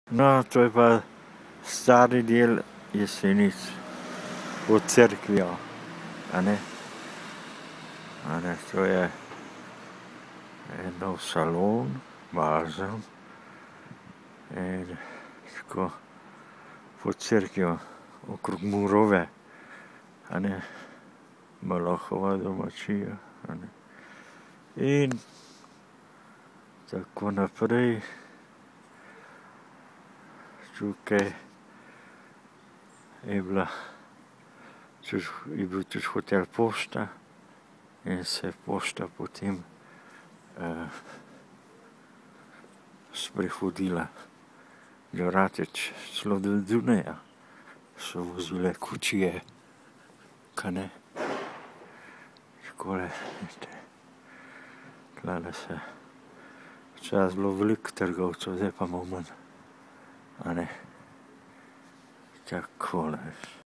No, to je pa stari del Jesenic pod cerkvijo, a ne. To je en nov salon, bazen in tako pod cerkvijo okrog Murove, a ne, Malahova domačija, a ne. In tako naprej. Tukaj je bil tudi hotel Pošta in se je pošta potem sprehodila do Rateč, celo do Dunaja so vozile kočije, ka ne. Takole, vidite, tlele se včasih bilo veliko trgovcev, zdaj pa malo manj, a ne. Takole.